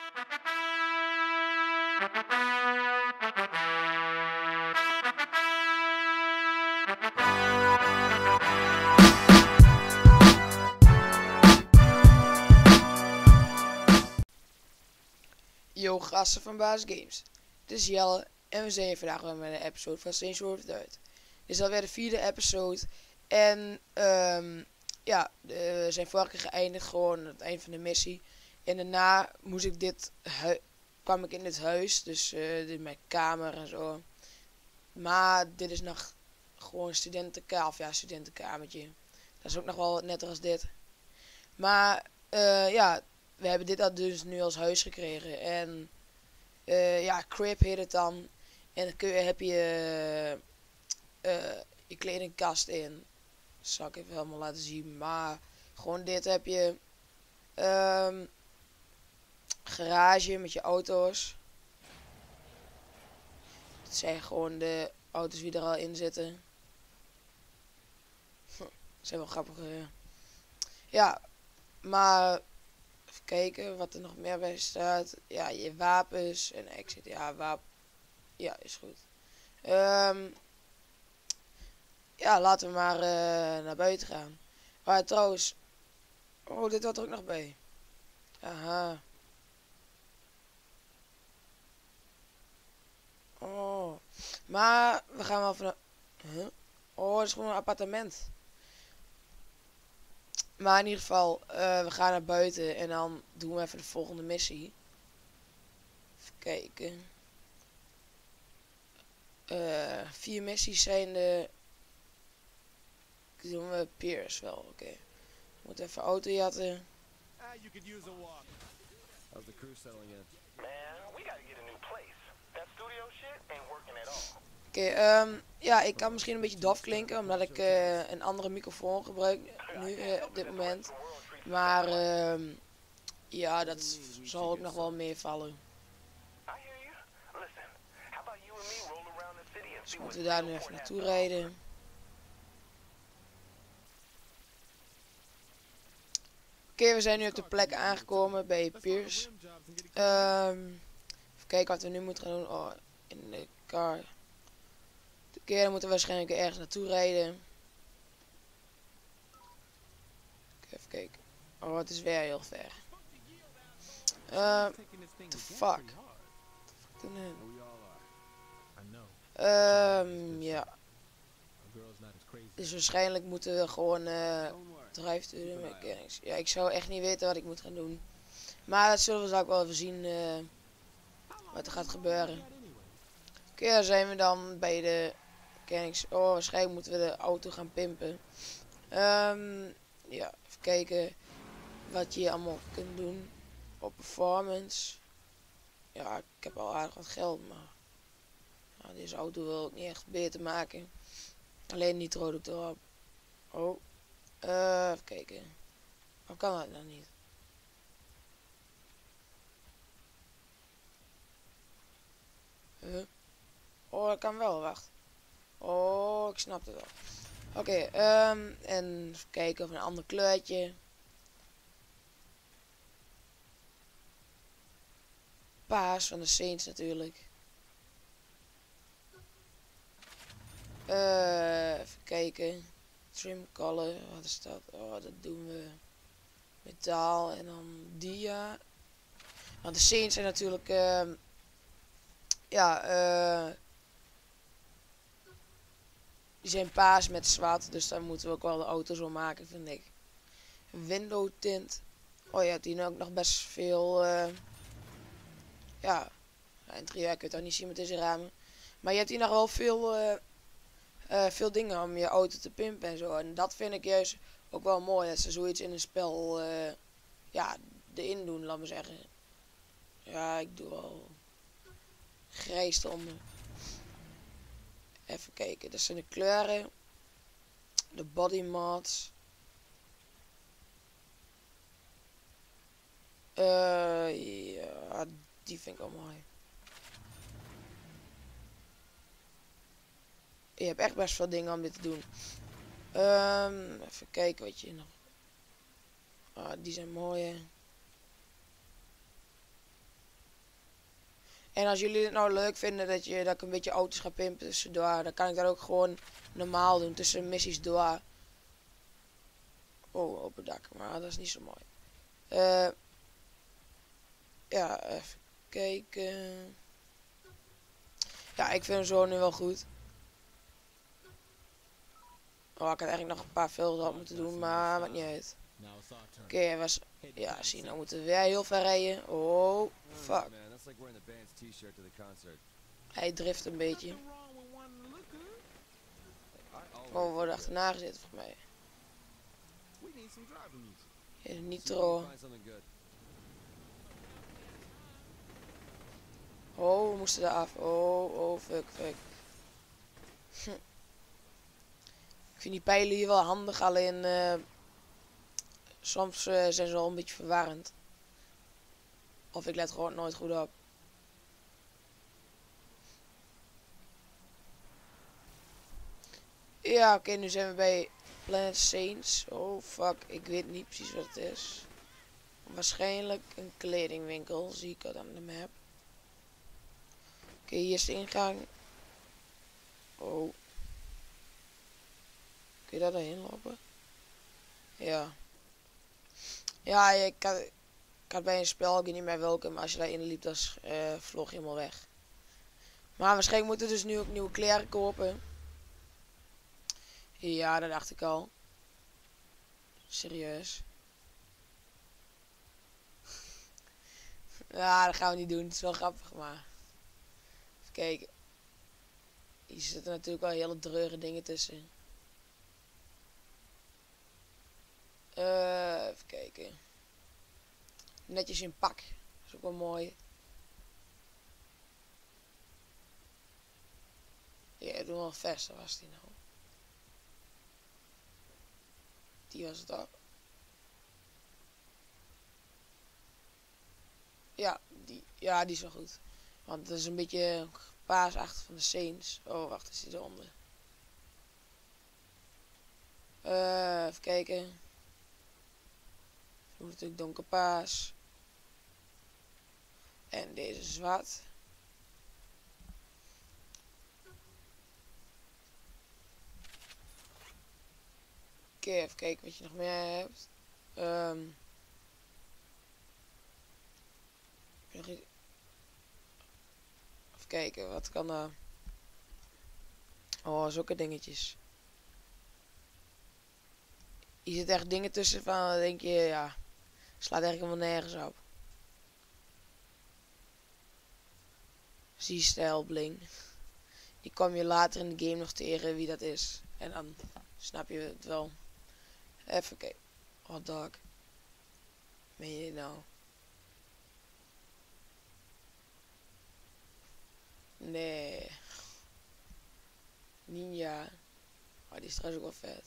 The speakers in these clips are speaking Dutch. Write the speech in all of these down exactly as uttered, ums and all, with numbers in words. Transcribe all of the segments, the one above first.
Yo gasten van Baas Games, het is Jelle en we zijn vandaag weer met een episode van Saints Row the Third. Dit is alweer de vierde episode en um, ja, we zijn vorige keer geëindigd gewoon aan het eind van de missie. En daarna moest ik dit, kwam ik in dit huis, dus uh, dit is mijn kamer en zo. Maar dit is nog gewoon studentenkamer, of ja, studentenkamertje. Dat is ook nog wel wat netter als dit. Maar uh, ja, we hebben dit al dus nu als huis gekregen. En uh, ja, crib heet het dan. En dan kun je, heb je uh, je kledingkast in. Dat zal ik even helemaal laten zien. Maar gewoon dit heb je. Um, garage met je auto's. Dat zijn gewoon de auto's die er al in zitten. Dat zijn wel grappig. Uh. Ja, maar even kijken wat er nog meer bij staat. Ja, je wapens en exit. Ja, wapen. Ja, is goed. Um, ja, laten we maar uh, naar buiten gaan. Maar trouwens. Oh, dit hoort er ook nog bij. Aha. Oh. Maar we gaan wel van. Huh? Oh, het is gewoon een appartement. Maar in ieder geval, uh, we gaan naar buiten en dan doen we even de volgende missie. Even kijken. Uh, vier missies zijn de. Doen we Piers wel, oké. Okay. We moeten even auto jatten. Oké, okay, um, ja, ik kan misschien een beetje dof klinken omdat ik uh, een andere microfoon gebruik nu uh, op dit moment. Maar uh, ja, dat zal ook nog wel meevallen. Dus moeten we daar nu even naartoe rijden. Oké, okay, we zijn nu op de plek aangekomen bij Piers. Um, even kijken wat we nu moeten gaan doen. Oh, in de car. De keer dan moeten we waarschijnlijk ergens naartoe rijden. Even kijken. Oh, het is weer heel ver. Uh, the fuck? Um, ja. Dus waarschijnlijk moeten we gewoon uh, drive-through mechanics. Ja, ik zou echt niet weten wat ik moet gaan doen. Maar dat zullen we zo ook wel even zien uh, wat er gaat gebeuren. Oké, okay, daar zijn we dan bij de mechanics. Oh, waarschijnlijk moeten we de auto gaan pimpen. Um, ja, even kijken wat je hier allemaal kunt doen. Op performance. Ja, ik heb al aardig wat geld, maar nou, deze auto wil ik niet echt beter maken. Alleen nitro doe ik erop. Oh. Uh, even kijken. Hoe kan dat nou niet? Huh? Oh, dat kan wel, wacht. Oh, ik snap het wel. Oké, okay, um, en even kijken of een ander kleurtje. Paas van de Saints natuurlijk. Uh, even kijken. Trim color, wat is dat? Oh, dat doen we. Metaal en dan dia. Want de Saints zijn natuurlijk, uh, ja, uh, die zijn paas met zwart, dus daar moeten we ook wel de auto's zo maken, vind ik. Window tint. Oh ja, die ook nog best veel, uh, ja, interieur kun je het ook niet zien met deze ramen. Maar je hebt hier nog wel veel, uh, uh, veel dingen om je auto te pimpen en zo. En dat vind ik juist ook wel mooi, dat ze zoiets in een spel, uh, ja, erin doen, laat maar zeggen. Ja, ik doe wel grijs eronder. Even kijken, dat zijn de kleuren. De body mods. Uh, ja, die vind ik wel mooi. Je hebt echt best veel dingen om dit te doen. Um, even kijken wat je nog. Ah, die zijn mooi. En als jullie het nou leuk vinden dat, je, dat ik een beetje auto's ga pimpen tussendoor, dan kan ik dat ook gewoon normaal doen tussen missies door. Oh, open dak, maar dat is niet zo mooi. Uh, ja, even kijken. Ja, ik vind hem zo nu wel goed. Oh, ik had eigenlijk nog een paar velden had moeten doen, maar maakt niet uit. Oké, okay, was... Ja, zie, nou moeten we weer heel ver rijden. Oh, fuck. Hij drift een beetje. Oh, we worden achterna gezeten voor mij. Ja, nitro. Oh, we moesten er af. Oh, oh, fuck, fuck. Hm. Ik vind die pijlen hier wel handig, alleen uh, soms uh, zijn ze wel een beetje verwarrend. Of ik let gewoon nooit goed op. Ja, oké, okay, nu zijn we bij Planet Saints. Oh, fuck, ik weet niet precies wat het is. Waarschijnlijk een kledingwinkel, zie ik dat aan de map. Oké, okay, hier is de ingang. Oh. Kun je daar doorheen lopen? Ja. Ja, ik had, ik had bij een spel, ik weet niet meer welke, maar als je daarin liep, dan uh, vloog je helemaal weg. Maar waarschijnlijk moeten we dus nu ook nieuwe kleren kopen. Ja, dat dacht ik al. Serieus. Ja, dat gaan we niet doen. Het is wel grappig, maar... Even kijken. Hier zitten natuurlijk wel hele dreurige dingen tussen. Uh, even kijken. Netjes in pak. Dat is ook wel mooi. Ja, doe wel vest. Waar was die nou? Die was het ook. Ja, die, ja, die is wel goed. Want het is een beetje paasachtig van de Saints. Oh, wacht, is die eronder? Uh, even kijken. Het moet natuurlijk donkerpaas. En deze is zwart. Oké, even kijken wat je nog meer hebt. Um, heb je nog iets? Even kijken, wat kan er... Oh, zulke dingetjes. Hier zitten echt dingen tussen van, dan denk je, ja, slaat eigenlijk helemaal nergens op. Zie stijl bling. Die kom je later in de game nog tegen wie dat is. En dan snap je het wel. Even kijken. Hot dog. Ben je nou? Nee. Ninja. Oh, die is trouwens ook wel vet.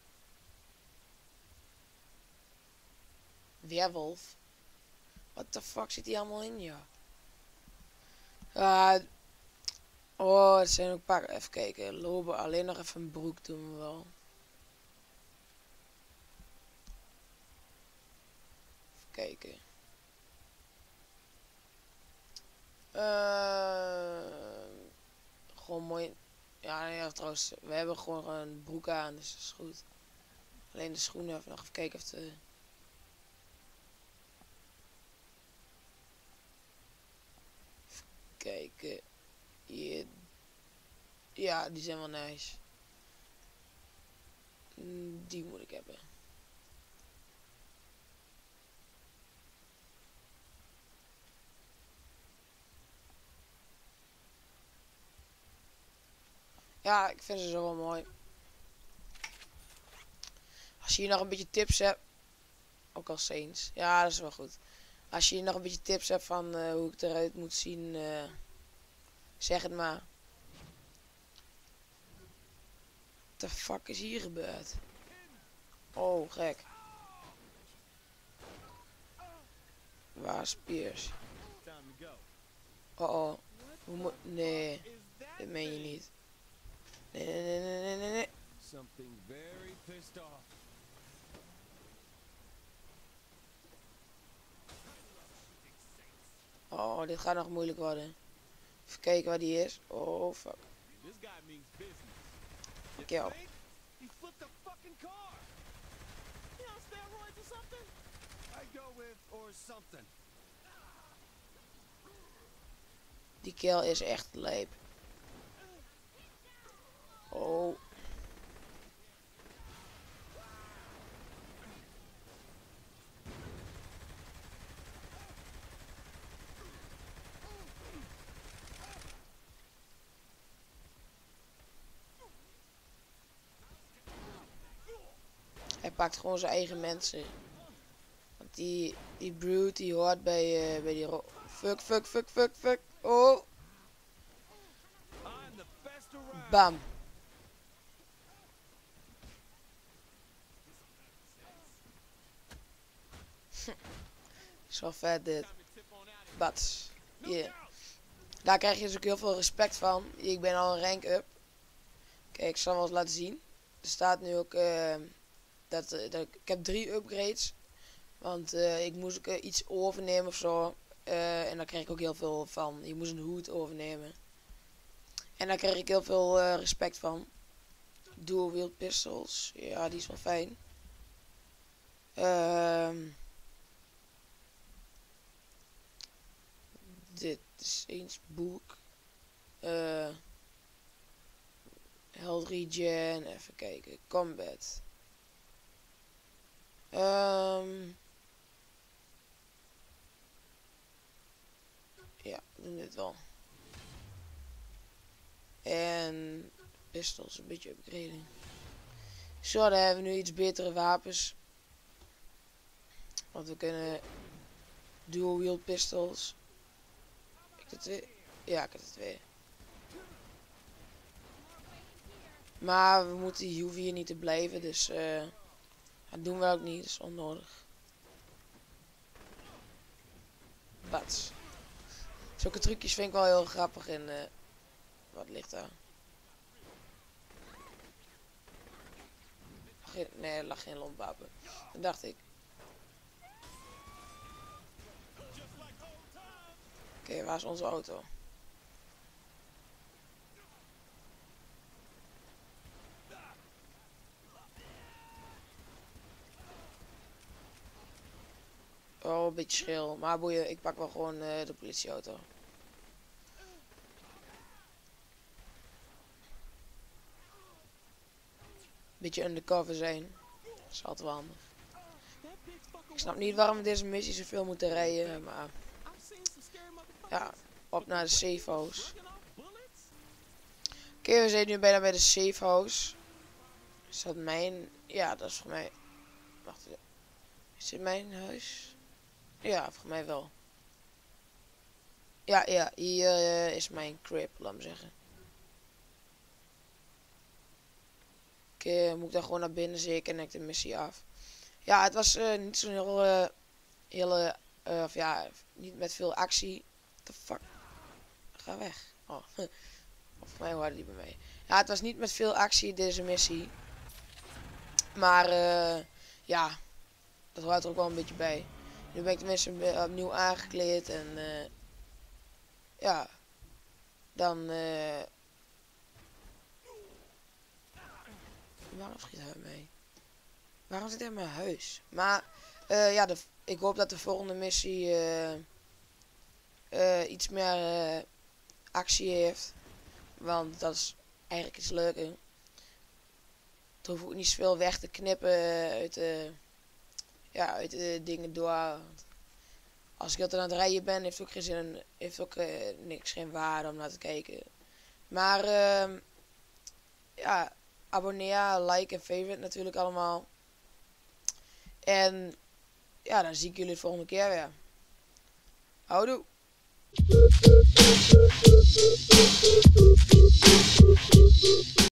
Weerwolf. What the fuck zit die allemaal in, ja? Uh, oh, het zijn ook een paar. Even kijken. Lopen. Alleen nog even een broek doen we wel. Even kijken. Uh, gewoon mooi. Ja, ja, trouwens. We hebben gewoon een broek aan, dus dat is goed. Alleen de schoenen even nog even kijken of de... Even kijken. Hier. Ja, die zijn wel nice. Die moet ik hebben. Ja, ik vind ze zo wel mooi. Als je hier nog een beetje tips hebt. Ook al Saints. Ja, dat is wel goed. Als je hier nog een beetje tips hebt van uh, hoe ik eruit moet zien. Uh, zeg het maar. What the fuck is hier gebeurd? Oh, gek. Waar is Piers? Oh oh. Hoe moet... Nee. Dit meen je niet. Nee, nee, nee, nee, nee, nee, nee. Oh, dit gaat nog moeilijk worden. Even kijken waar die is. Oh fuck. Kill. Die kill is echt lijp. Oh. Hij pakt gewoon zijn eigen mensen. Want die, die brute die hoort bij, uh, bij die ro... Fuck, fuck, fuck, fuck, fuck. Oh. Bam. Zo vet dit. Bats. Yeah. Daar krijg je dus ook heel veel respect van. Ik ben al een rank up. Kijk, ik zal wel eens laten zien. Er staat nu ook... Uh, dat, uh, dat, ik heb drie upgrades. Want uh, ik moest ook uh, iets overnemen of zo. Uh, en daar kreeg ik ook heel veel van. Je moest een hoed overnemen. En daar kreeg ik heel veel uh, respect van. Dual wield pistols. Ja, die is wel fijn. Uh, dit is eens boek. Uh, Health regen. Even kijken. Combat. Um, ja, we doen dit wel. En pistols, een beetje upgraden. Zo, dan hebben we nu iets betere wapens. Want we kunnen dual wield pistols. Ik heb twee. Ja, ik heb er twee. Maar we moeten, die hoeven hier niet te blijven, dus uh, dat doen we ook niet, dat is onnodig. Bats. Zulke trucjes vind ik wel heel grappig in. Uh, wat ligt daar? Geen, nee, er lag geen lompwapen. Dat dacht ik. Oké, okay, waar is onze auto? Oh, een beetje schil. Maar boeien, ik pak wel gewoon uh, de politieauto. Beetje undercover zijn. Dat is altijd wel handig. Ik snap niet waarom we deze missie zoveel moeten rijden, maar... Ja, op naar de safe house. Oké, okay, we zijn nu bijna bij de safe house. Is dat mijn... Ja, dat is voor mij... Wacht even. Is dit mijn huis? Ja, voor mij wel. Ja, ja, hier uh, is mijn crib, laat me zeggen. Oké, okay, moet ik dan gewoon naar binnen zeker en ik de missie af. Ja, het was uh, niet zo'n heel... Uh, hele... Uh, of ja, niet met veel actie. What the fuck? Ga weg. Oh. Of voor mij hoorde die bij mij. Ja, het was niet met veel actie deze missie. Maar uh, ja, dat hoort er ook wel een beetje bij. Nu ben ik tenminste opnieuw aangekleed en uh, ja, dan uh, waarom schiet hij mee? Waarom zit hij in mijn huis? Maar uh, ja, de, ik hoop dat de volgende missie uh, uh, iets meer uh, actie heeft. Want dat is eigenlijk iets leuker. Het hoeft ook niet zoveel weg te knippen uit de, ja, uit de dingen door. Als ik altijd aan het rijden ben, heeft ook geen zin, heeft ook uh, niks, geen waarde om naar te kijken. Maar uh, ja, abonneer, like en favorite natuurlijk allemaal. En ja, dan zie ik jullie de volgende keer weer. Houdoe!